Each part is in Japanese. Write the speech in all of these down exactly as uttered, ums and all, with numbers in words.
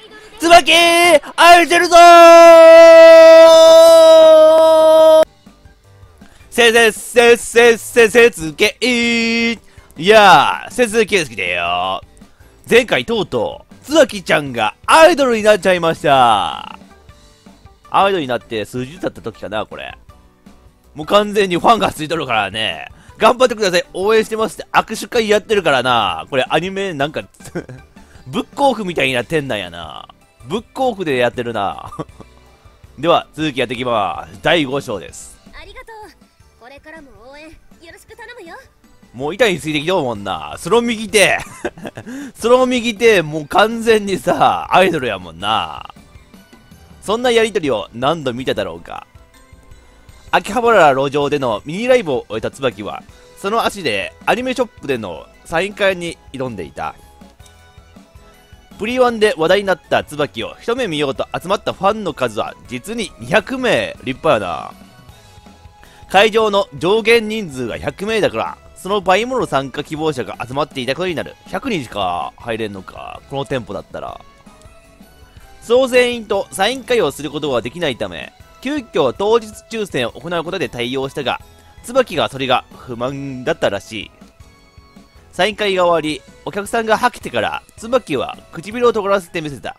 椿愛してるぞーせせせせせせつけいいやー、せつけ好きだよ。前回とうとう、椿ちゃんがアイドルになっちゃいました。アイドルになって数日経った時かな、これ。もう完全にファンがついとるからね。頑張ってください。応援してますって握手会やってるからな。これアニメなんか、ブックオフみたいになってんなんやな。ブックオフでやってるな。では、続きやっていきます。だいご章です。 ありがとう。これからも応援よろしく頼むよ。 もう板についてきとうもんな。スロ右手。スロ右手、もう完全にさ、アイドルやもんな。そんなやりとりを何度見ただろうか。秋葉原路上でのミニライブを終えた椿は、その足でアニメショップでのサイン会に挑んでいた。プリワンで話題になった椿を一目見ようと集まったファンの数は実ににひゃくめい。立派やな。会場の上限人数がひゃくめいだから、その倍もの参加希望者が集まっていたことになる。ひゃくにんしか入れんのか、この店舗だったら。総勢員とサイン会をすることができないため、急遽当日抽選を行うことで対応したが、椿がそれが不満だったらしい。サイン会が終わり、お客さんがはけてから、椿は唇を尖らせてみせた。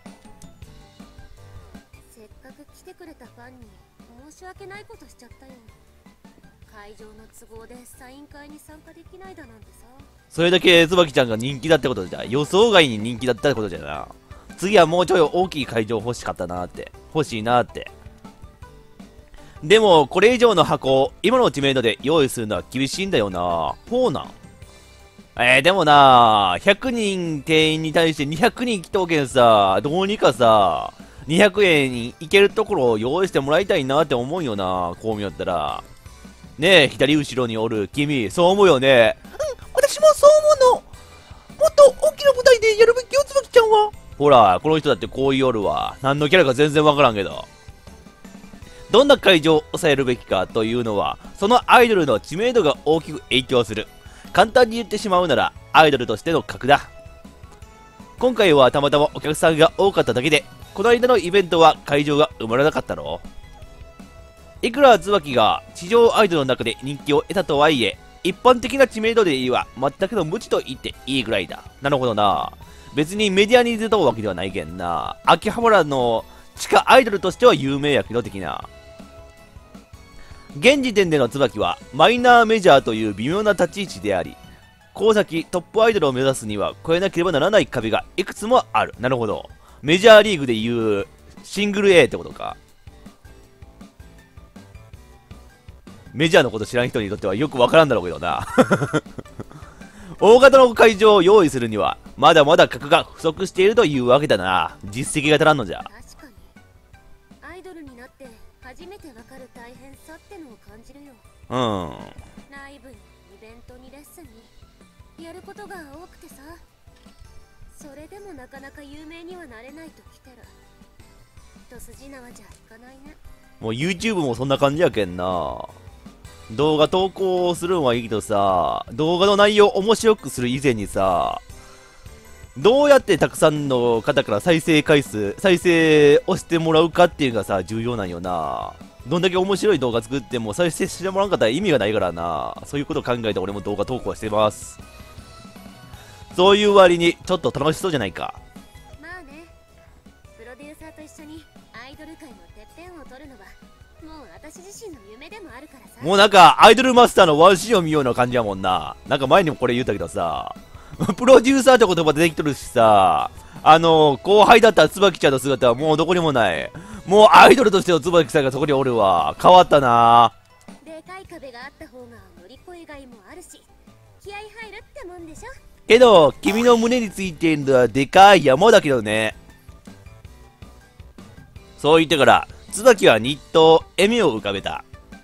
せっかく来てくれたファンに申し訳ないことしちゃったよ。会場の都合でサイン会に参加できないだなんてさ。 それだけ椿ちゃんが人気だってことじゃ、予想外に人気だったってことじゃな。次はもうちょい大きい会場欲しかったなって。欲しいなって。でも、これ以上の箱を今の知名度で用意するのは厳しいんだよな。ほうなん。えー、でもな、ひゃくにん定員に対してにひゃくにん来とうけんさ、どうにかさ、にひゃくえんに行けるところを用意してもらいたいなって思うよな、こう見よったら。ねえ、左後ろにおる君、そう思うよね。うん、私もそう思うの。もっと大きな舞台でやるべきよ、椿ちゃんは。ほら、この人だってこう言おるわ。何のキャラか全然わからんけど。どんな会場を抑えるべきかというのは、そのアイドルの知名度が大きく影響する。簡単に言ってしまうなら、アイドルとしての格だ。今回はたまたまお客さんが多かっただけで、この間のイベントは会場が埋まらなかったろ。いくら椿が地上アイドルの中で人気を得たとはいえ、一般的な知名度で言えば全くの無知と言っていいぐらいだ。なるほどな。別にメディアに出たわけではないけんな。秋葉原の地下アイドルとしては有名やけど的な。現時点での椿はマイナーメジャーという微妙な立ち位置であり、この先トップアイドルを目指すには越えなければならない壁がいくつもある。なるほど。メジャーリーグでいうシングル A ってことか。メジャーのこと知らん人にとってはよくわからんだろうけどな。大型の会場を用意するにはまだまだ格が不足しているというわけだな。実績が足らんのじゃ。 確かにアイドルになって初めてわかる大変さってのを感じるよ。 うん。 ライブにイベントにレッスンにやることが多くてさ、それでもなかなか有名にはなれないときてる。一筋縄じゃいかないね。 もう YouTube もそんな感じやけんな。動画投稿するんはいいけどさ、動画の内容を面白くする以前にさ、どうやってたくさんの方から再生回数、再生をしてもらうかっていうのがさ、重要なんよな。どんだけ面白い動画作っても再生してもらわんかったら意味がないからな。そういうことを考えて俺も動画投稿してます。そういう割にちょっと楽しそうじゃないか。 まあね、プロデューサーと一緒にアイドル界のてっぺんを取るのはもう私自身の夢でもあるからさ。 もうなんかアイドルマスターのワンシーンを見ような感じやもんな。なんか前にもこれ言ったけどさ、プロデューサーって言葉出てきとるしさ、あの後輩だった椿ちゃんの姿はもうどこにもない。もうアイドルとしての椿さんがそこにおるわ。変わったな。 でかい壁があった方が乗り越えがいもあるし、気合入るってもんでしょ。 けど君の胸についているのはでかい山だけどね。そう言ってから椿はにっと笑みを浮かべた。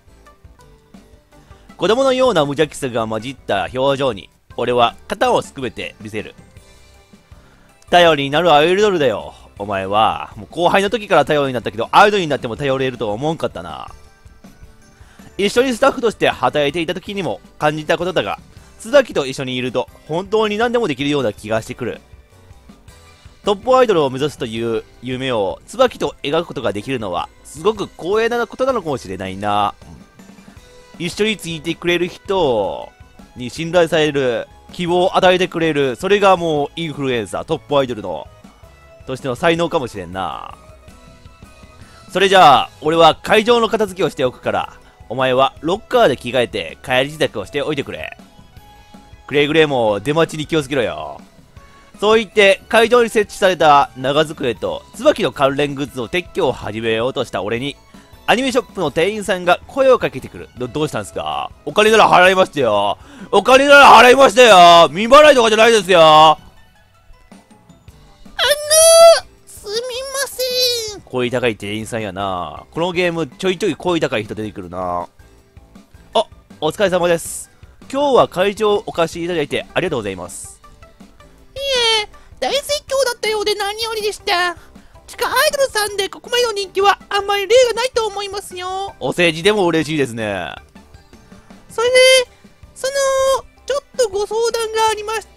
子供のような無邪気さが混じった表情に俺は肩をすくめて見せる。頼りになるアイドルだよ。お前はもう後輩の時から頼りになったけど、アイドルになっても頼れるとは思わんかったな。一緒にスタッフとして働いていた時にも感じたことだが、椿と一緒にいると本当に何でもできるような気がしてくる。 トップアイドルを目指すという夢を椿と描くことができるのは、すごく光栄なことなのかもしれないな。一緒についてくれる人に信頼される、希望を与えてくれる、それがもうインフルエンサー、トップアイドルの、としての才能かもしれんな。それじゃあ、俺は会場の片付けをしておくから、お前はロッカーで着替えて帰り支度をしておいてくれ。くれぐれも出待ちに気をつけろよ。そう言って会場に設置された長机と椿の関連グッズの撤去を始めようとした俺に、アニメショップの店員さんが声をかけてくる。ど、どうしたんですか？お金なら払いましたよ。お金なら払いましたよ。未払いとかじゃないですよ。あのー、すみません。 声高い店員さんやな。このゲームちょいちょい声高い人出てくるな。あ、お疲れ様です。今日は会場をお貸しいただいてありがとうございます。 いえ、大盛況だったようで何よりでした。地下アイドルさんでここまでの人気はあんまり例がないと思いますよ。 お世辞でも嬉しいですね。 それで、その、ちょっとご相談がありまして。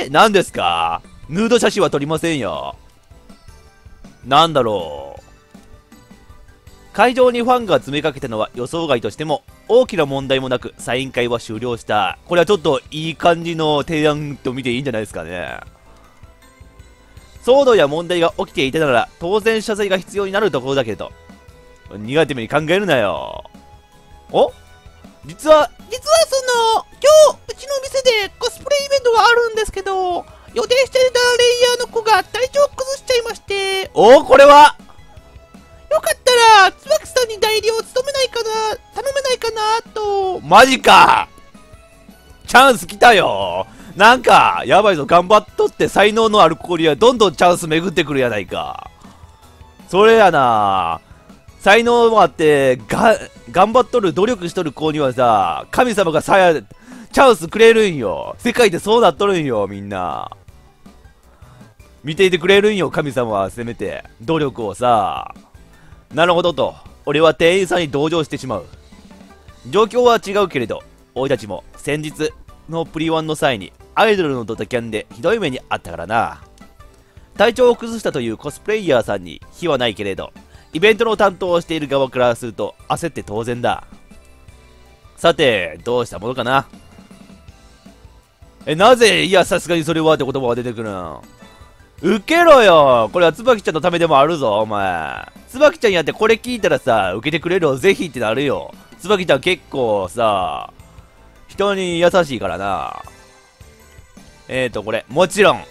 何ですか？ヌード写真は撮りませんよ。なんだろう。会場にファンが詰めかけたのは予想外としても、大きな問題もなくサイン会は終了した。これはちょっといい感じの提案と見ていいんじゃないですかね。騒動や問題が起きていたなら当然謝罪が必要になるところだけど、苦手めに考えるなよ。お？実は実はその今日うちの店でコスプレイベントがあるんですけど、予定していたレイヤーの子が体調を崩しちゃいまして。 おお、これはよかったら椿さんに代理を務めないかな、頼めないかなと。 マジか。チャンス来たよ。なんかやばいぞ。頑張っとって才能のある子にはどんどんチャンス巡ってくるやないか。それやな。才能もあってが頑張っとる努力しとる子にはさ、神様がさやチャンスくれるんよ。世界でそうなっとるんよ。みんな見ていてくれるんよ。神様はせめて努力をさ。なるほどと、俺は店員さんに同情してしまう。状況は違うけれど、俺たちも先日のプリワンの際にアイドルのドタキャンでひどい目にあったからな。体調を崩したというコスプレイヤーさんに非はないけれど、イベントの担当をしている側からすると焦って当然だ。さて、どうしたものかな。え、なぜ、いやさすがにそれはって言葉が出てくるん。ウケろよ。これは椿ちゃんのためでもあるぞ、お前。椿ちゃんやってこれ聞いたらさ、受けてくれるよ、ぜひってなるよ。椿ちゃん結構さ、人に優しいからな。えーと、これ、もちろん。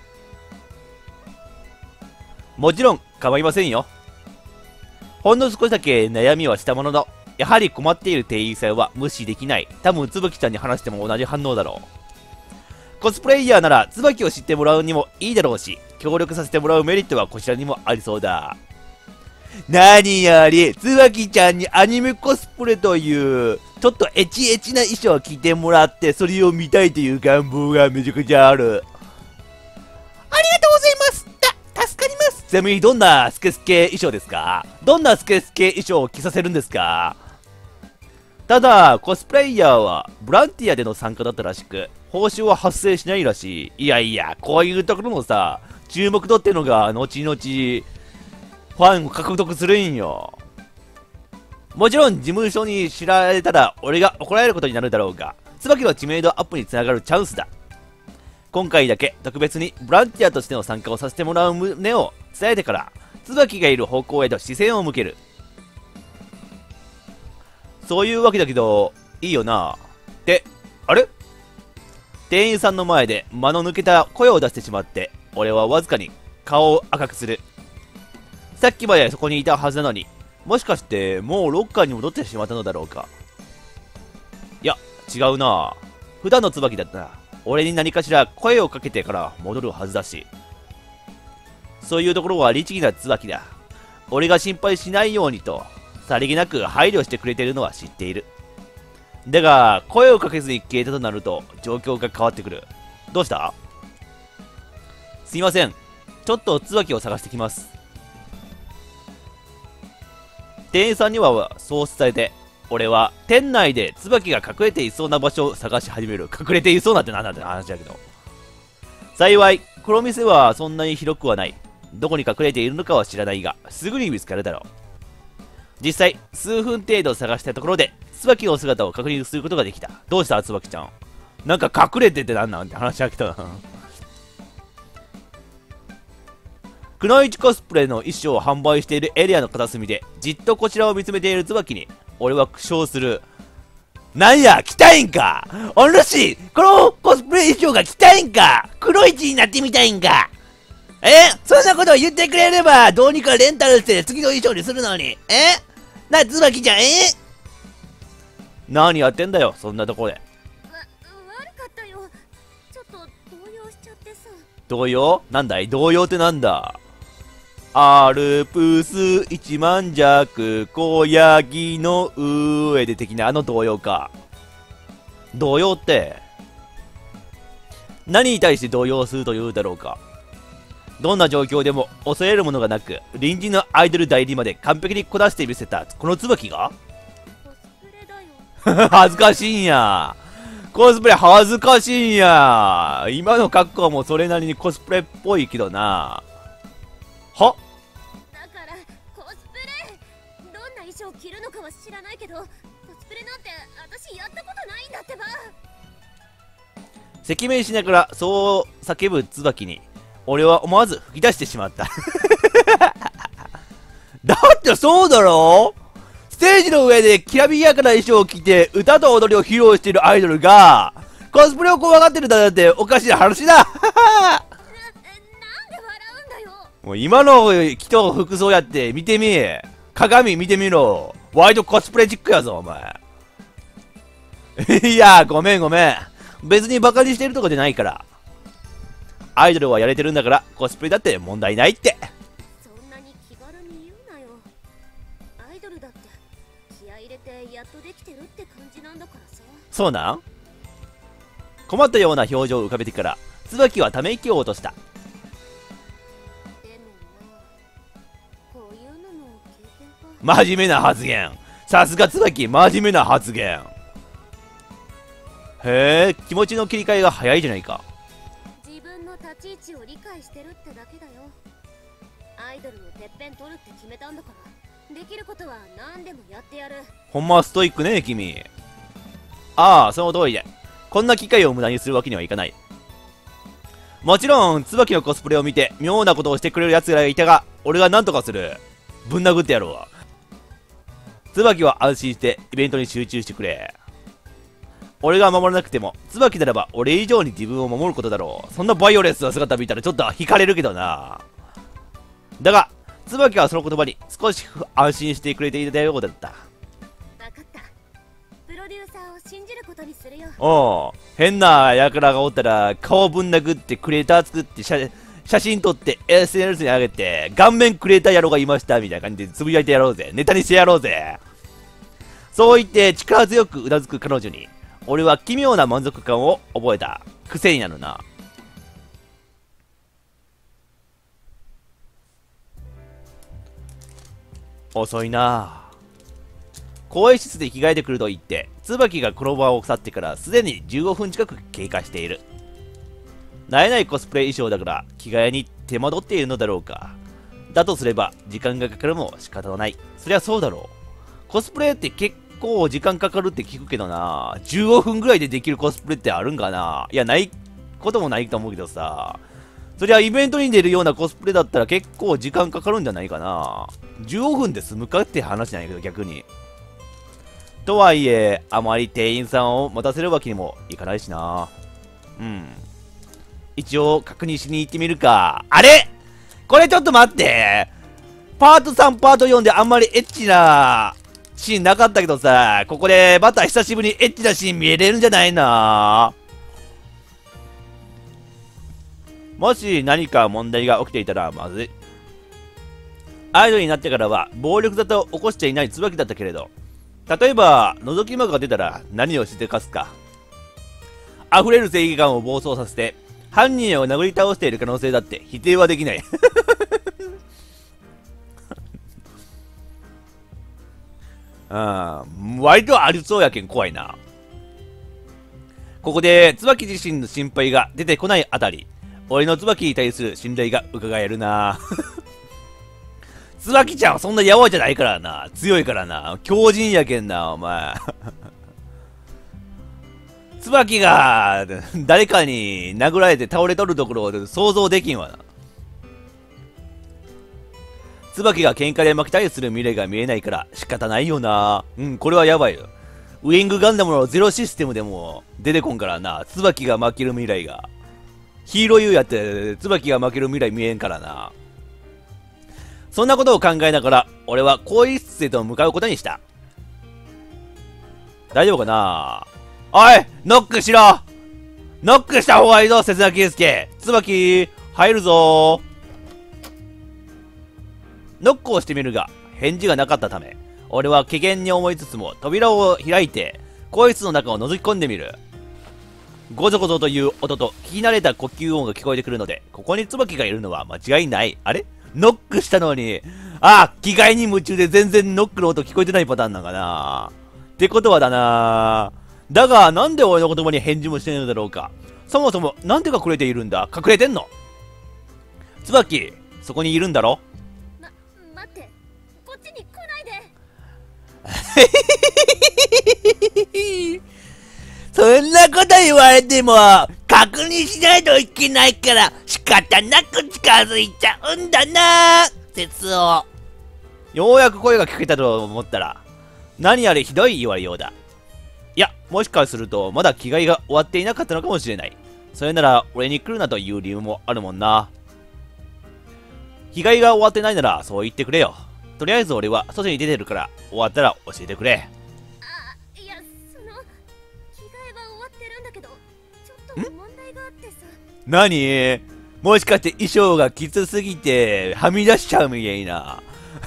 もちろん、構いませんよ。ほんの少しだけ悩みはしたものの、やはり困っている店員さんは無視できない。多分、椿ちゃんに話しても同じ反応だろう。コスプレイヤーなら、椿を知ってもらうにもいいだろうし、協力させてもらうメリットはこちらにもありそうだ。何より、椿ちゃんにアニメコスプレという、ちょっとエチエチな衣装を着てもらって、それを見たいという願望がめちゃくちゃある。 ありがとうございます。だ、助かります。 ちなみにどんなスケスケ衣装ですか？どんなスケスケ衣装を着させるんですか？ただ、コスプレイヤーはボランティアでの参加だったらしく、報酬は発生しないらしい。いやいや、こういうところのさ、注目度ってのが後々、ファンを獲得するんよ。もちろん事務所に知られたら俺が怒られることになるだろうが、椿の知名度アップにつながるチャンスだ。今回だけ特別にボランティアとしての参加をさせてもらう旨を伝えてから、椿がいる方向へと視線を向ける。そういうわけだけど、いいよな。って、あれ？店員さんの前で間の抜けた声を出してしまって、俺はわずかに顔を赤くする。さっきまでそこにいたはずなのに、もしかしてもうロッカーに戻ってしまったのだろうか。いや、違うな。普段の椿だったな。俺に何かしら声をかけてから戻るはずだし。そういうところは律儀な椿だ。俺が心配しないようにと、さりげなく配慮してくれているのは知っている。だが、声をかけずに消えたとなると、状況が変わってくる。どうした？すいません。ちょっと椿を探してきます。店員さんにはそう伝えて、俺は店内で椿が隠れていそうな場所を探し始める。隠れていそうなってなんだって話だけど。幸い、この店はそんなに広くはない。 どこに隠れているのかは知らないが、すぐに見つかるだろう。実際、数分程度探したところで、椿の姿を確認することができた。どうした椿ちゃん。なんか隠れててなんなんって話が来たな。くのいちコスプレの衣装を販売しているエリアの片隅で、じっとこちらを見つめている椿に、俺は苦笑する。なんや、着たいんかお主、このコスプレ衣装が着たいんか黒一になってみたいんかえそんなことを言ってくれれば、どうにかレンタルして次の衣装にするのに。えな、椿ちゃん、え何やってんだよ、そんなところで。 わ、悪かったよ。ちょっと動揺しちゃってさ。 動揺なんだい動揺ってなんだアルプス一万弱小ヤギの上で的なあの動揺か。動揺って何に対して動揺するというだろうか。どんな状況でも恐れるものがなく、隣人のアイドル代理まで完璧にこなしてみせたこの椿がコスプレだよ。 恥ずかしいんや。コスプレ恥ずかしいんや。今の格好もそれなりにコスプレっぽいけどな。は衣装着るのかは知らないけど、コスプレなんて私やったことないんだってば。 赤面しながらそう叫ぶ椿に俺は思わず吹き出してしまっただってそうだろステージの上できらびやかな衣装を着て歌と踊りを披露しているアイドルがコスプレを怖がってるだなんておかしい話だな、なんで笑うんだよ。 もう今の着と服装やって見てみ鏡見てみろ。ワイドコスプレチックやぞ、お前。いや、ごめんごめん。別にバカにしてるとかじゃないから。アイドルはやれてるんだから、コスプレだって問題ないって。 そんなに気軽に言うなよ。アイドルだって気合い入れてやっとできてるって感じなんだからさ。 そうなん？困ったような表情を浮かべてから、椿はため息を落とした。真面目な発言。さすが椿、真面目な発言。へえ、気持ちの切り替えが早いじゃないか。 自分の立ち位置を理解してるってだけだよ。アイドルのてっぺん取るって決めたんだから、できることは何でもやってやる。 ほんまストイックね、君。ああ、その通りで。こんな機会を無駄にするわけにはいかない。もちろん、椿のコスプレを見て、妙なことをしてくれる奴らがいたが、俺が何とかする。ぶん殴ってやろうわ。椿は安心してイベントに集中してくれ。俺が守らなくても、椿ならば俺以上に自分を守ることだろう。そんなバイオレンスな姿見たらちょっと惹かれるけどな。だが、椿はその言葉に少し安心してくれていたようだった。 分かった。プロデューサーを信じることにするよ。 おう、変な輩がおったら顔ぶん殴ってクレーター作って写写真撮って エスエヌエス に上げて顔面クレーター野郎がいましたみたいな感じでつぶやいてやろうぜ。ネタにしてやろうぜ。そう言って力強くうなずく彼女に俺は奇妙な満足感を覚えた。癖になるな。遅いな。更衣室で着替えてくると言って椿がこの場を去ってからすでにじゅうごふん近く経過している。慣れないコスプレ衣装だから着替えに手間取っているのだろうか。だとすれば時間がかかるも仕方はない。そりゃそうだろう。コスプレって結構時間かかるって聞くけどな。じゅうごふんぐらいでできるコスプレってあるんかな。いや、ないこともないと思うけどさ。そりゃイベントに出るようなコスプレだったら結構時間かかるんじゃないかな。じゅうごふんで済むかって話じゃないけど逆に。とはいえ、あまり店員さんを待たせるわけにもいかないしな。うん。一応確認しに行ってみるか。あれこれちょっと待って。パートさん、パートよんであんまりエッチなシーンなかったけどさ、ここでまた久しぶりにエッチなシーン見れるんじゃないの？もし何か問題が起きていたらまずい。アイドルになってからは暴力沙汰を起こしていない椿だったけれど、例えば覗き魔が出たら何をしてかすか。溢れる正義感を暴走させて犯人を殴り倒している可能性だって否定はできない。うん、割とありそうやけん怖いな。ここで椿自身の心配が出てこないあたり、 俺の椿に対する信頼が伺えるな。椿ちゃんはそんなやわじゃないからな。強いからな。強靭やけんな、お前。椿が誰かに殴られて倒れとるところを想像できんわな。椿が喧嘩で負けたりする未来が見えないから仕方ないよな。うん、これはやばいよ。ウィングガンダムのゼロシステムでも出てこんからな。椿が負ける未来が。ヒーロー U やって椿が負ける未来見えんからな。そんなことを考えながら俺は更衣室へと向かうことにした。大丈夫かな。おいノックしろ。ノックした方がいいぞ、節田圭介。椿入るぞ。ノックをしてみるが返事がなかったため、俺は危険に思いつつも扉を開いて更衣室の中を覗き込んでみる。ゴゾゴゾという音と聞き慣れた呼吸音が聞こえてくるので、ここに椿がいるのは間違いない。あれノックしたのに、ああ、着替えに夢中で全然ノックの音聞こえてないパターンなんかな。ってことはだな。だがなんで俺の言葉に返事もしてないのだろうか。そもそもなんで隠れているんだ。隠れてんの。椿そこにいるんだろ。 ま、待って、こっちに来ないで。 そんなこと言われても確認しないといけないから仕方なく近づいちゃうんだな。哲夫。ようやく声が聞けたと思ったら何あれひどい言われようだ。いや、もしかするとまだ着替えが終わっていなかったのかもしれない。それなら俺に来るなという理由もあるもんな。着替えが終わってないならそう言ってくれよ。とりあえず俺は外に出てるから終わったら教えてくれ。 あ、いや、その着替えは終わってるんだけど、ちょっと問題があってさ。 何？もしかして衣装がきつすぎてはみ出しちゃうみたいな。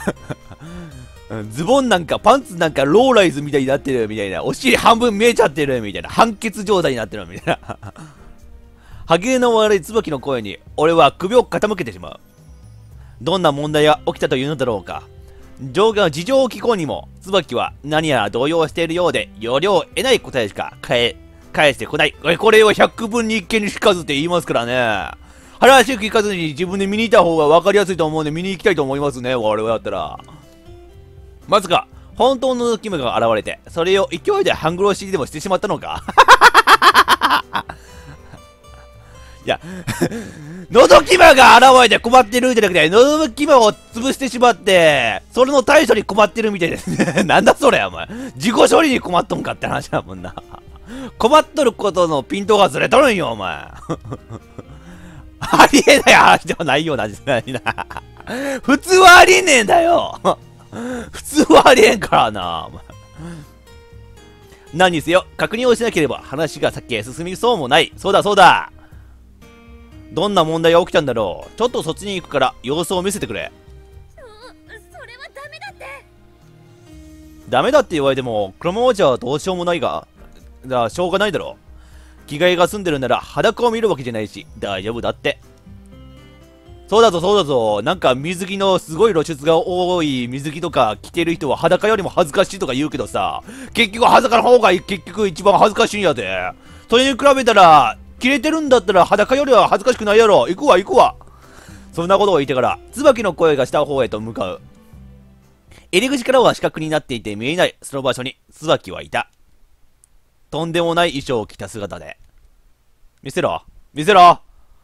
ズボンなんかパンツなんかローライズみたいになってるみたいな。お尻半分見えちゃってるみたいな。半ケツ状態になってるみたいな。歯切れの悪い椿の声に俺は首を傾けてしまう。どんな問題が起きたというのだろうか。状況事情を聞こうにも椿は何やら動揺しているようで要領を得ない答えしか返返してこない。これを百分に一見にしかずって言いますからね。話を聞かずに自分で見に行った方が分かりやすいと思うんで見に行きたいと思いますね。我々だったら。まさか本当のキムが現れてそれを勢いで半殺しでもしてしまったのか。いやのどきまが現れて困ってるんじゃなくて、のどきまを潰してしまってそれの対処に困ってるみたいですね。なんだそれお前、自己処理に困っとんかって話だもんな。困っとることのピントがずれとるんよお前。ありえない話ではないような時代な。普通はありえねえんだよ。普通はありえんからなお前。何にせよ確認をしなければ話が先へ進みそうもない。そうだそうだ、どんな問題が起きたんだろう。ちょっとそっちに行くから様子を見せてくれ。 そ、それはダメだって。 ダメだって言われてもこのままじゃどうしようもないが、だからしょうがないだろう。着替えが済んでるなら裸を見るわけじゃないし大丈夫だって。そうだぞそうだぞ、なんか水着のすごい露出が多い水着とか着てる人は裸よりも恥ずかしいとか言うけどさ、結局裸の方が結局一番恥ずかしいんやで。それに比べたら着れてるんだったら裸よりは恥ずかしくないやろ。行くわ行くわ。そんなことを言ってから椿の声がした方へと向かう。入り口からは死角になっていて見えないその場所に椿はいた。とんでもない衣装を着た姿で。見せろ見せろ。あ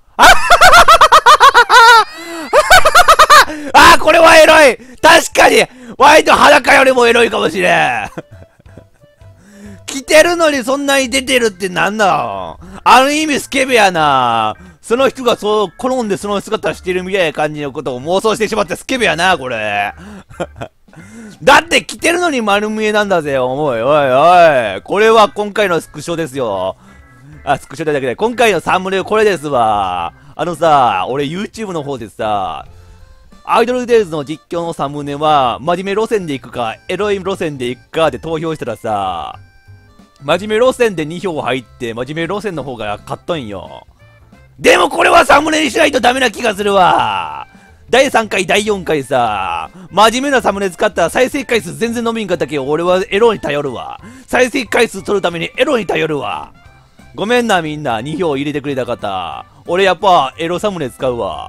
あ、これはエロい。確かにワイド裸よりもエロいかもしれん。着てるのにそんなに出てるってなんだ。ある意味スケベやな。その人がそう好んでその姿してるみたいな感じのことを妄想してしまってスケベやなこれ。だって着てるのに丸見えなんだぜ。おいおいおい、これは今回のスクショですよ。あ、スクショだけで今回のサムネイルこれですわ。あのさ、俺 YouTube の方でさ、アイドルデイズの実況のサムネは真面目路線で行くかエロい路線で行くかで投票したらさ、真面目路線でに票入って真面目路線の方が勝ったんよ。でもこれはサムネにしないとダメな気がするわ。だいさんかいだいよんかいさ、真面目なサムネ使ったら再生回数全然伸びんかったけど俺はエロに頼るわ。再生回数取るためにエロに頼るわ。ごめんなみんなに票入れてくれた方。 俺やっぱエロサムネ使うわ。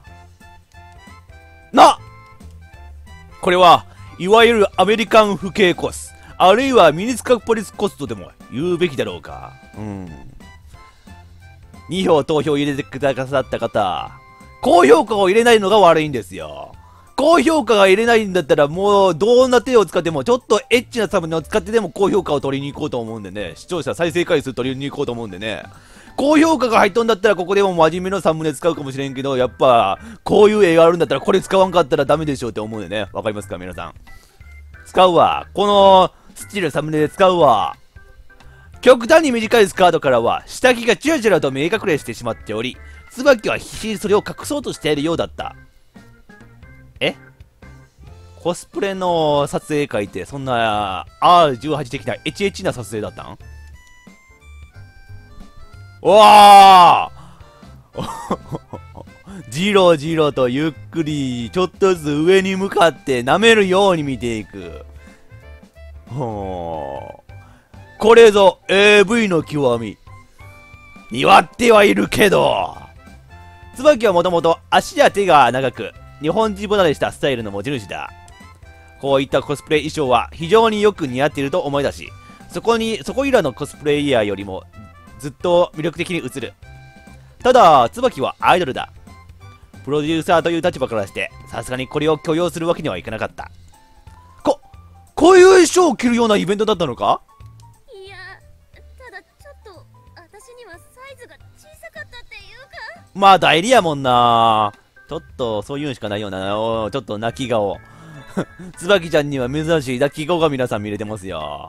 なこれはいわゆるアメリカン不景コス、あるいはミニスカポリスコスとでも言うべきだろうか。うん。に票投票入れてくださった方、高評価を入れないのが悪いんですよ。高評価が入れないんだったらもうどんな手を使ってもちょっとエッチなサムネを使ってでも高評価を取りに行こうと思うんでね、視聴者再生回数取りに行こうと思うんでね、高評価が入っとんだったらここでも真面目なサムネ使うかもしれんけど、やっぱこういう絵があるんだったらこれ使わんかったらダメでしょうって思うんでね。わかりますか皆さん。使うわ。このスチールサムネで使うわ。極端に短いスカートからは下着がチラチラと目隠れしてしまっており、椿は必死にそれを隠そうとしているようだった。えコスプレの撮影会ってそんな アールじゅうはち 的なエチエチな撮影だったん？うわーじろじろとゆっくりちょっとずつ上に向かって舐めるように見ていく。ほーこれぞ エーブイ の極み。祝ってはいるけど、椿はもともと足や手が長く日本人離れしたスタイルの持ち主だ。こういったコスプレ衣装は非常によく似合っていると思い出し、そこにそこいらのコスプレイヤーよりもずっと魅力的に映る。ただ椿はアイドルだ。プロデューサーという立場からしてさすがにこれを許容するわけにはいかなかった。ここういう衣装を着るようなイベントだったのか？ いや、ただちょっと私にはサイズが小さかったっていうか。 まあ代理やもんな。ちょっとそういうんしかないような、おちょっと泣き顔。椿ちゃんには珍しい泣き顔が皆さん見れてますよ。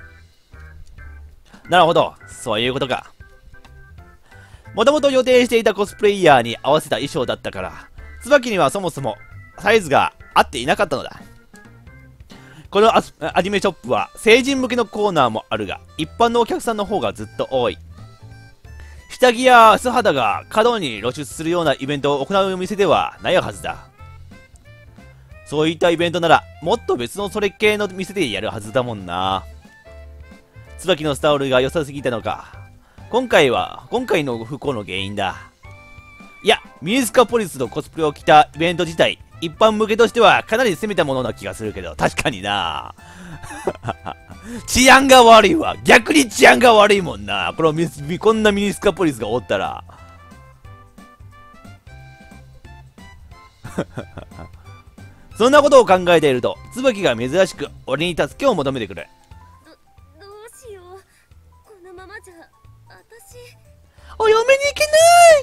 なるほど、そういうことか。もともと予定していたコスプレイヤーに合わせた衣装だったから、椿にはそもそもサイズが合っていなかったのだ。このアアニメショップは成人向けのコーナーもあるが、一般のお客さんの方がずっと多い。下着や素肌が過度に露出するようなイベントを行う店ではないはずだ。そういったイベントならもっと別のそれ系の店でやるはずだもんな。椿のスタイルが良さすぎたのか、今回は今回の不幸の原因だ。いや、ミニスカポリスのコスプレを着たイベント自体、一般向けとしてはかなり攻めたものな気がするけど、確かにな。治安が悪いわ。逆に治安が悪いもんな。このミスこんなミニスカポリスがおったら。そんなことを考えていると、椿が珍しく俺に助けを求めてくる。 ど、どうしよう。このままじゃ、私。 お嫁に行けない。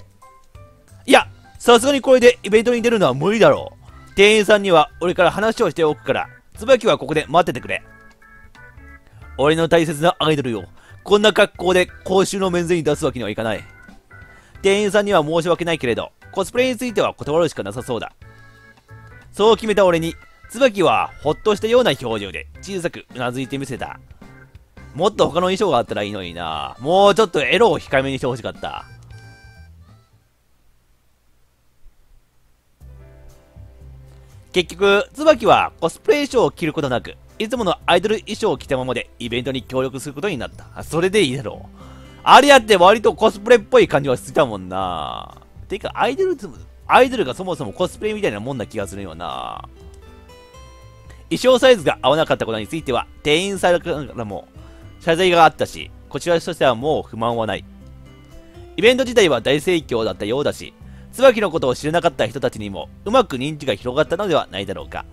いや、さすがにこれでイベントに出るのは無理だろう。店員さんには俺から話をしておくから、椿はここで待っててくれ。俺の大切なアイドルよ。こんな格好で公衆の面前に出すわけにはいかない。店員さんには申し訳ないけれど、コスプレについては断るしかなさそうだ。そう決めた俺に、椿はほっとしたような表情で小さくうなずいてみせた。もっと他の衣装があったらいいのにな。もうちょっとエロを控えめにしてほしかった。結局、椿はコスプレ衣装を着ることなく、いつものアイドル衣装を着たままでイベントに協力することになった。それでいいだろう。あれやって割とコスプレっぽい感じはしてたもんな。てか、アイドル、アイドルがそもそもコスプレみたいなもんな気がするよな。衣装サイズが合わなかったことについては、店員さんからも謝罪があったし、こちらとしてはもう不満はない。イベント自体は大盛況だったようだし、椿のことを知らなかった人たちにもうまく認知が広がったのではないだろうか。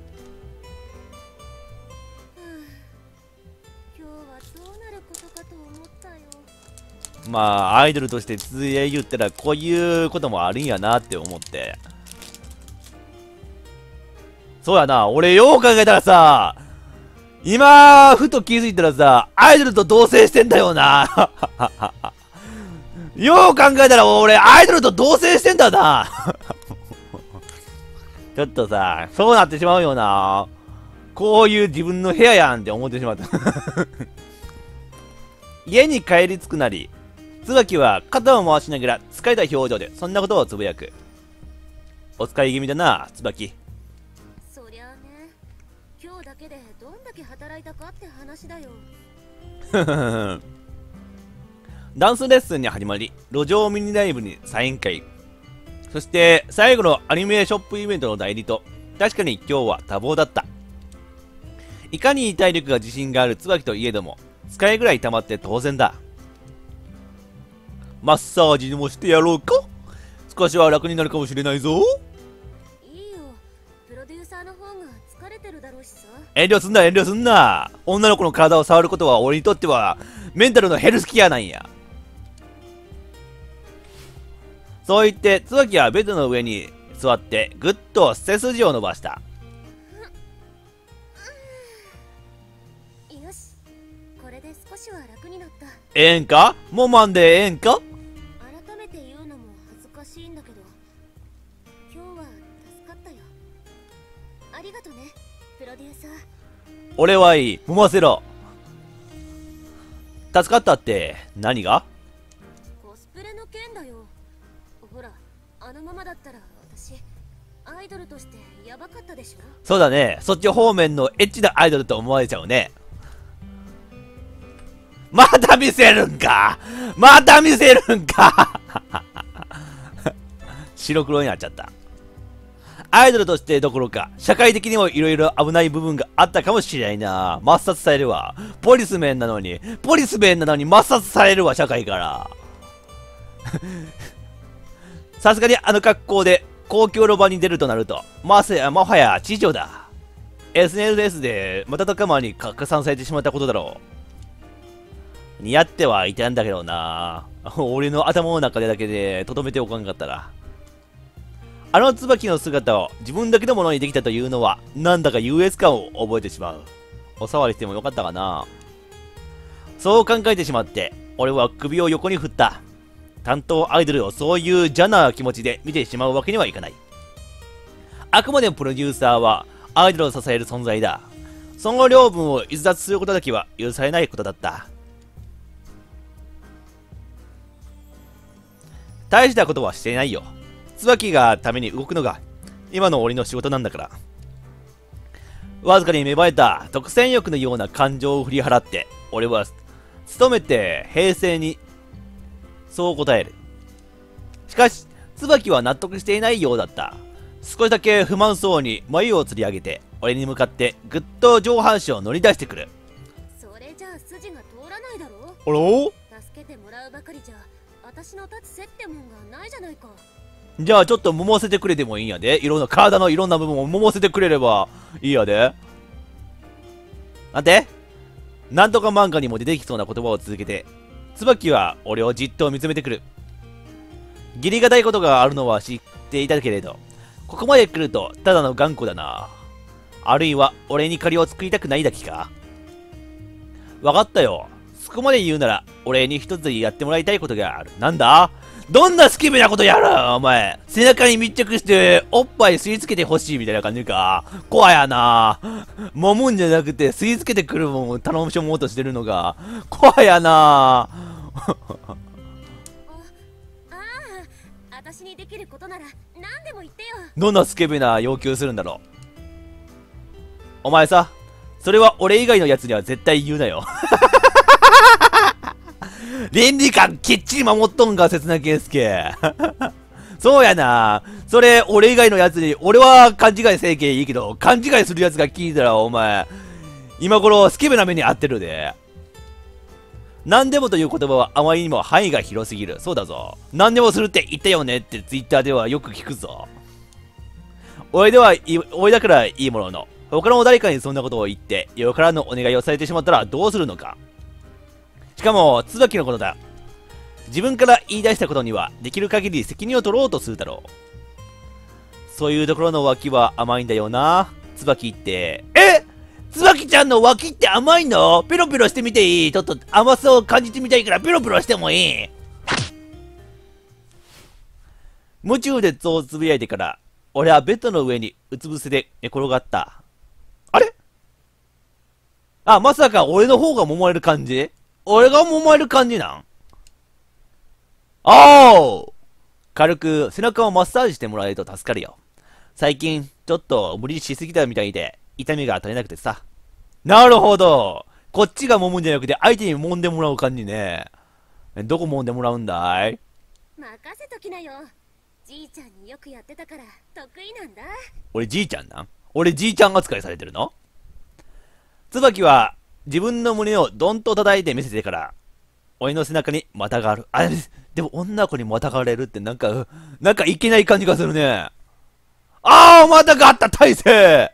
今日はどうなることかと思ったよ。 まあアイドルとして続いて言ったらこういうこともあるんやなって思って。そうやな、俺よう考えたらさ、今ふと気づいたらさ、アイドルと同棲してんだよな。よう考えたら俺アイドルと同棲してんだな。ちょっとさ、そうなってしまうよな。こういう自分の部屋やんって思ってしまった。家に帰り着くなり、椿は肩を回しながら疲れた表情でそんなことをつぶやく。お疲れ気味だな、椿。 そりゃあね、今日だけでどんだけ働いたかって話だよ。 ダンスレッスンに始まり、路上ミニライブにサイン会。そして、最後のアニメショップイベントの代理と、確かに今日は多忙だった。いかに体力が自信がある椿といえども、使いぐらい溜まって当然だ。マッサージでもしてやろうか。少しは楽になるかもしれないぞ。 いいよ、プロデューサーの方が疲れてるだろうしさ。 遠慮すんな遠慮すんな。女の子の体を触ることは俺にとってはメンタルのヘルスケアなんや。そう言って椿はベッドの上に座ってぐっと背筋を伸ばした。 よし、これで少しは楽になった。 ええんかもまんでええんか。 改めて言うのも恥ずかしいんだけど、今日は助かったよ。ありがとね、プロデューサー。 俺はいい、揉ませろ。助かったって何が？ コスプレの件だよ。ほら、あのままだったら私アイドルとしてヤバかったでしょ。 そうだね、そっち方面のエッチなアイドルと思われちゃうね。また見せるんかまた見せるんか白黒になっちゃった。アイドルとしてどころか、社会的にもいろいろ危ない部分があったかもしれないな。抹殺されるわ。ポリスメンなのに、ポリスメンなのに抹殺されるわ、社会から。さすがにあの格好で公共の場に出るとなると、まさや、もはや地上だ。エスエヌエス で瞬く間に拡散されてしまったことだろう。似合ってはいたんだけどな。俺の頭の中でだけでとどめておかんかったら。あの椿の姿を自分だけのものにできたというのは、なんだか優越感を覚えてしまう。お触りしてもよかったかな。そう考えてしまって、俺は首を横に振った。担当アイドルをそういう邪な気持ちで見てしまうわけにはいかない。あくまでもプロデューサーはアイドルを支える存在だ。その領分を逸脱することだけは許されないことだった。大したことはしていないよ。椿がために動くのが今の俺の仕事なんだから。わずかに芽生えた独占欲のような感情を振り払って、俺は努めて平静にそう答える。しかし、椿は納得していないようだった。少しだけ不満そうに眉をつり上げて、俺に向かってぐっと上半身を乗り出してくる。 それじゃあ筋が通らないだろ。 あら？ 助けてもらうばかりじゃ私の立つ接点もんがないじゃないか。 じゃあちょっと揉ませてくれてもいいんやで。いろんな体のいろんな部分を揉ませてくれればいいやで。なんてなんとか漫画にも出てきそうな言葉を続けて、椿は俺をじっと見つめてくる。義理がたいことがあるのは知っていたけれど、ここまで来るとただの頑固だな。あるいは俺に借りを作りたくないだけか。わかったよ。そこまで言うなら俺に一つやってもらいたいことがある。なんだ？どんなスケベなことやるお前。背中に密着しておっぱい吸い付けてほしいみたいな感じか。怖やな。揉むんじゃなくて吸い付けてくるもんを頼むしょもうとしてるのが怖やな。 ああ、私にできることなら何でも言ってよ。 どんなスケベな要求するんだろう。お前さ、それは俺以外のやつには絶対言うなよ。倫理観きっちり守っとんか、刹那圭介。そうやな。それ、俺以外のやつに、俺は勘違いせいけいいけど、勘違いするやつが聞いたら、お前、今頃、スケベな目に遭ってるで。何でもという言葉はあまりにも範囲が広すぎる。そうだぞ。何でもするって言ったよねってツイッターではよく聞くぞ。俺ではいい、俺だからいいものの、他の誰かにそんなことを言って、よからぬお願いをされてしまったらどうするのか。しかも、椿のことだ。自分から言い出したことには、できる限り責任を取ろうとするだろう。そういうところの脇は甘いんだよな、椿って。え？椿ちゃんの脇って甘いの？ペロペロしてみていい？ちょっと甘さを感じてみたいからペロペロしてもいい？夢中でそうつぶやいてから、俺はベッドの上にうつ伏せで寝転がった。あれ？あ、まさか俺の方が揉まれる感じ？俺が揉まれる感じなん？おー！軽く背中をマッサージしてもらえると助かるよ。最近、ちょっと無理しすぎたみたいで、痛みが取れなくてさ。なるほど。こっちが揉むんじゃなくて、相手に揉んでもらう感じね。 どこ揉んでもらうんだい？ 任せときなよ。じいちゃんによくやってたから得意なんだ。 俺じいちゃんなん？俺じいちゃん扱いされてるの？椿は自分の胸をどんと叩いて見せてから、俺の背中にまたがる。あれ、でも女の子にまたがれるってなんか、なんかいけない感じがするね。あー、またがった体勢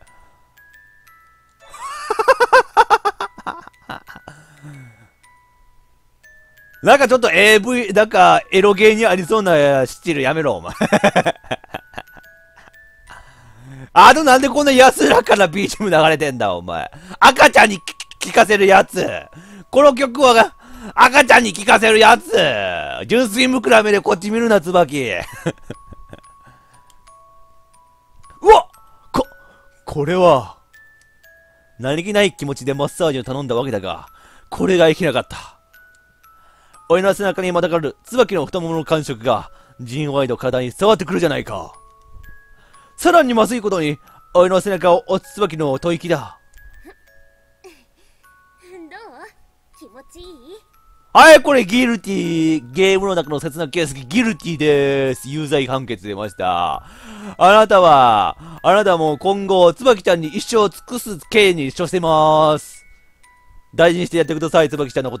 なんかちょっと エーブイ、なんかエロゲーにありそうなスチールやめろ、お前。あのなんでこんな安らかな ビージーエム 流れてんだ、お前。赤ちゃんに聴かせるやつ。この曲は赤ちゃんに聴かせるやつ。純粋無垢な目でこっち見るな、椿。うわっこ、これは、何気ない気持ちでマッサージを頼んだわけだが、これがいけなかった。俺の背中にまたがる椿の太ももの感触が、じんわりと体に伝わってくるじゃないか。さらにまずいことに、俺の背中を押す椿の吐息だ。 どう？気持ちいい？ はい、これギルティー。ゲームの中の切な形式ギルティでーす。有罪判決出ました。あなたは、あなたも今後、椿ちゃんに一生尽くす刑に処してまーす。大事にしてやってください、椿ちゃんのこと。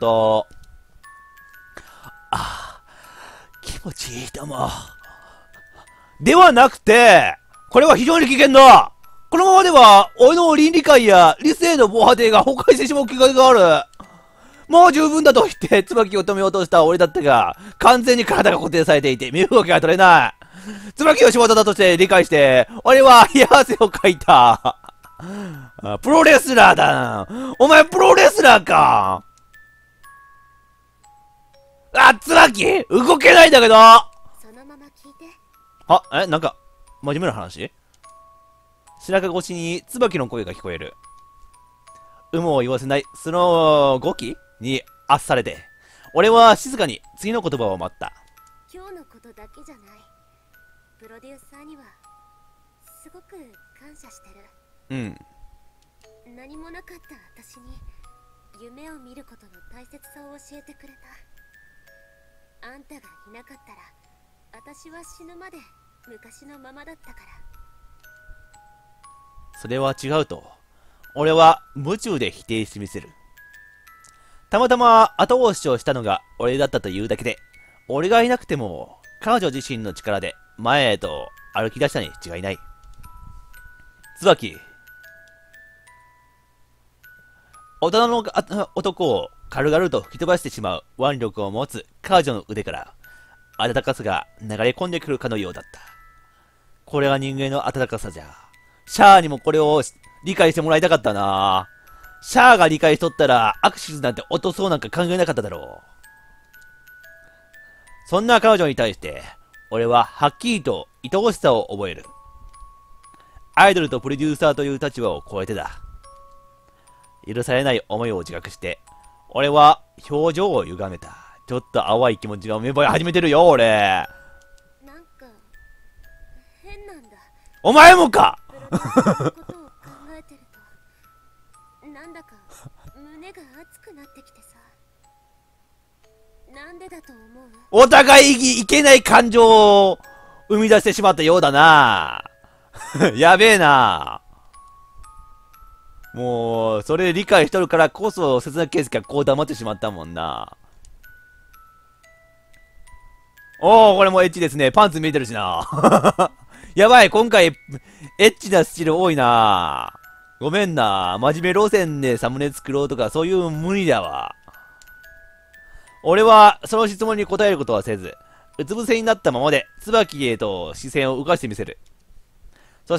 ああ、気持ちいいとも。ではなくて、これは非常に危険だ。このままでは、俺の倫理観や理性の防波堤が崩壊してしまう気がある。もう十分だと言って、椿を止めようとした俺だったが、完全に体が固定されていて、身動きが取れない。椿を仕事だとして理解して、俺は冷や汗をかいた。プロレスラーだな。お前プロレスラーか。あ、椿動けないんだけど。 そのまま聞いて。 あ、え、なんか、真面目な話？背中越しに椿の声が聞こえる。有無を言わせない、その語気に圧されて、俺は静かに次の言葉を待った。 今日のことだけじゃない。プロデューサーには、すごく感謝してる。 うん。 何もなかった私に、夢を見ることの大切さを教えてくれた。あんたがいなかったら、私は死ぬまで昔のままだったから。 それは違うと、俺は夢中で否定してみせる。たまたま後押しをしたのが俺だったというだけで、俺がいなくても彼女自身の力で前へと歩き出したに違いない。椿。大人の男を軽々と吹き飛ばしてしまう腕力を持つ彼女の腕から、温かさが流れ込んでくるかのようだった。これが人間の温かさじゃ。シャアにもこれを理解してもらいたかったな。シャアが理解しとったら、アクシスなんて落とそうなんか考えなかっただろう。そんな彼女に対して、俺ははっきりと愛おしさを覚える。アイドルとプロデューサーという立場を超えてだ。許されない思いを自覚して、俺は表情を歪めた。ちょっと淡い気持ちが芽生え始めてるよ、俺。 なんか、変なんだ。 お前もかプロデューサーのことを考えてると、なんだか胸が熱くなってきてさ。なんでだと思う？ お互いいけない感情を生み出してしまったようだな。やべえな。もう、それ理解しとるからこそ、切な圭介がこう黙ってしまったもんな。おー、これもエッチですね。パンツ見えてるしな。やばい、今回、エッチなスチール多いな。ごめんな。真面目路線でサムネ作ろうとか、そういう無理だわ。俺は、その質問に答えることはせず、うつ伏せになったままで、椿へと視線を動かしてみせる。そして、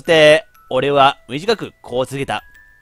俺は短くこう告げた。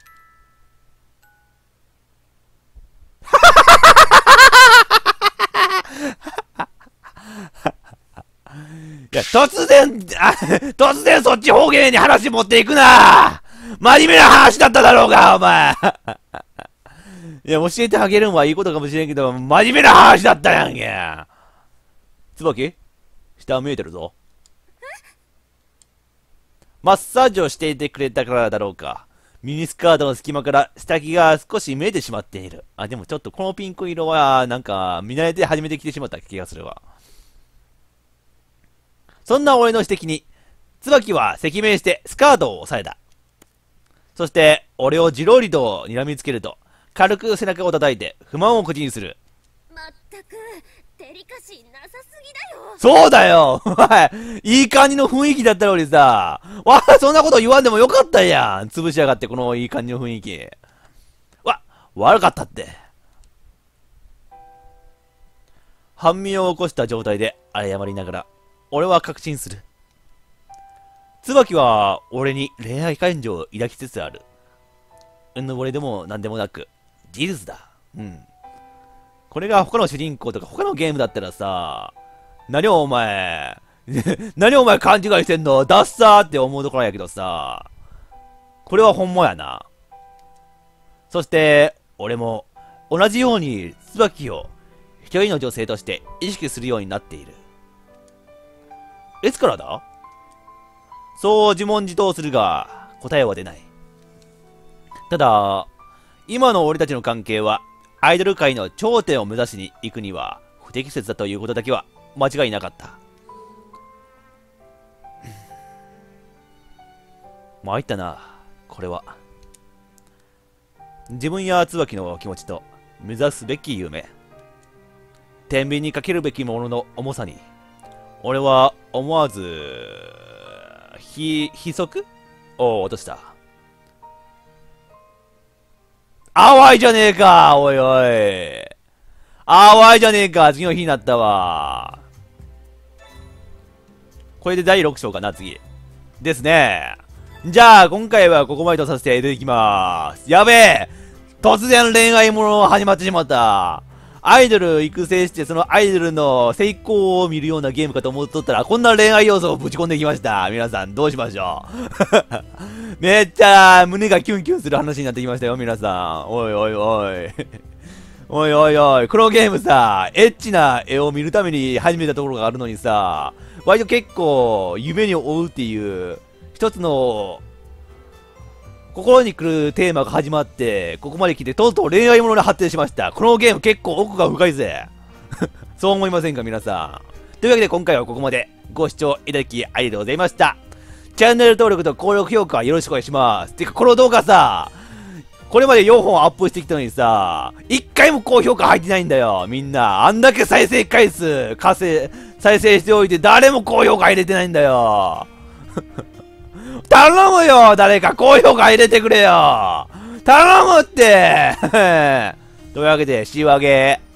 いや、突然、あ、突然そっち方言に話持っていくな。真面目な話だっただろうが、お前。いや、教えてあげるんはいいことかもしれんけど、真面目な話だったやんけ。椿？下見えてるぞ。マッサージをしていてくれたからだろうか。 ミニスカートの隙間から下着が少し見えてしまっている。あ、でもちょっとこのピンク色は、なんか、見慣れて初めて着てしまった気がするわ。そんな俺の指摘に、椿は赤面してスカートを押さえた。そして、俺をじろりと睨みつけると、軽く背中を叩いて不満を口にする。 まったくデリカシーなさすぎだよ。 そうだよお前、いい感じの雰囲気だったのにさ、わあ、そんなこと言わんでもよかったやん。潰しやがって、このいい感じの雰囲気。わ、悪かったって。半身を起こした状態で謝りながら、俺は確信する。椿は俺に恋愛感情を抱きつつある。うぬぼれでもなんでもなく、事実だ。うん。これが他の主人公とか他のゲームだったらさ、何お前、何お前勘違いしてんのダッサーって思うところやけどさ、これは本物やな。そして、俺も同じように椿を一人の女性として意識するようになっている。いつからだ？そう自問自答するが、答えは出ない。ただ、今の俺たちの関係は、アイドル界の頂点を目指しに行くには不適切だということだけは間違いなかった。参ったな、これは。自分や椿の気持ちと目指すべき夢。天秤にかけるべきものの重さに、俺は思わず、ひ、ひ足を落とした。淡いじゃねえかおいおい。淡いじゃねえか次の日になったわ。これでだいろく章かな、次。ですね。じゃあ、今回はここまでとさせていただきまーす。やべえ突然恋愛もの始まってしまった。アイドル育成して、そのアイドルの成功を見るようなゲームかと思っとったら、こんな恋愛要素をぶち込んできました。皆さん、どうしましょうめっちゃ、胸がキュンキュンする話になってきましたよ、皆さん。おいおいおい。おいおいおい。このゲームさ、エッチな絵を見るために始めたところがあるのにさ、割と結構、夢に追うっていう、一つの、心に来るテーマが始まって、ここまで来て、とうとう恋愛ものに発展しました。このゲーム結構奥が深いぜ。そう思いませんか、皆さん。というわけで今回はここまでご視聴いただきありがとうございました。チャンネル登録と高評価よろしくお願いします。てか、この動画さ、これまでよんほんアップしてきたのにさ、いっかいも高評価入ってないんだよ。みんな、あんだけ再生回数、稼、再生しておいて誰も高評価入れてないんだよ。頼むよ誰か高評価入れてくれよ頼むってというわけで、仕上げ。